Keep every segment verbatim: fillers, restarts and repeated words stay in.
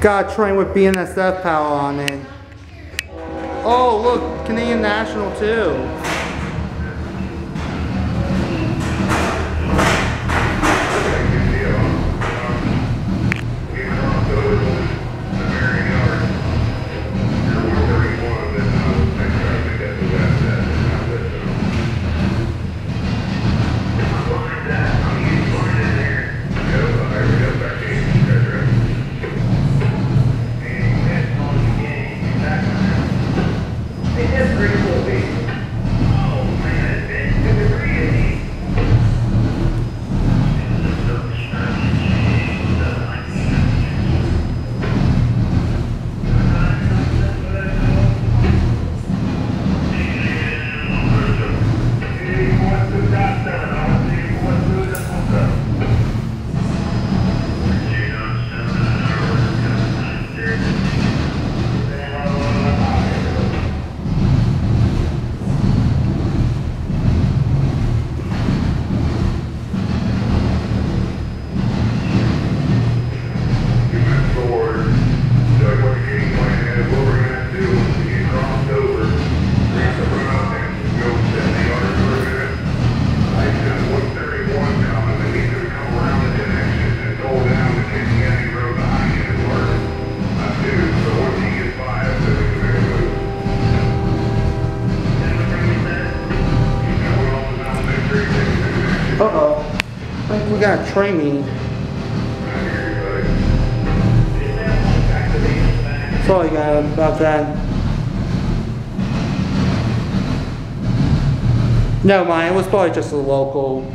Got a train with B N S F power on it. Oh, look, Canadian National too. Uh-oh. I think we got a train meeting. Sorry guys about that. No mind, it was probably just a local.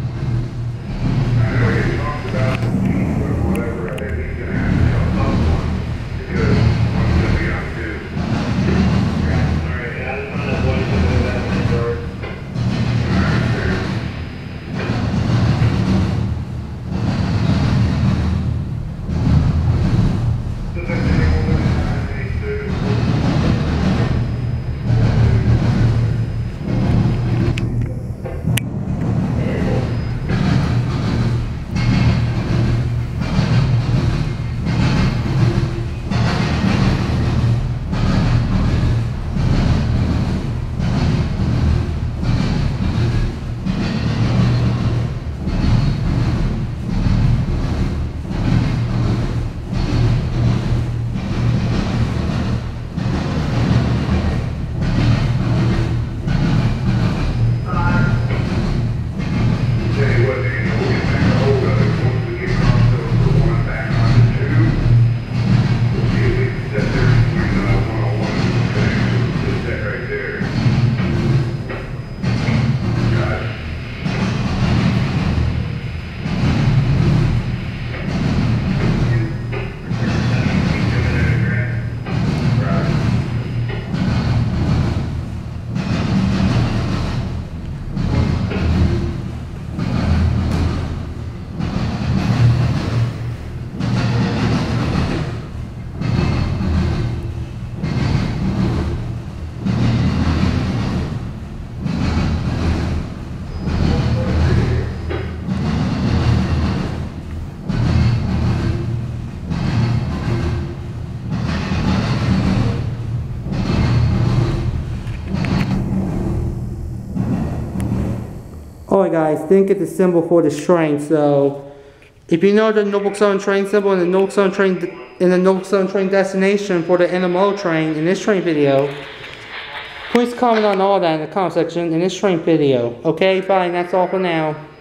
Alright guys, didn't get the symbol for this train, so if you know the Norfolk Southern train symbol and the Norfolk Southern train in the Norfolk Southern train destination for the intermodal train in this train video, please comment on all that in the comment section in this train video. Okay, fine, that's all for now.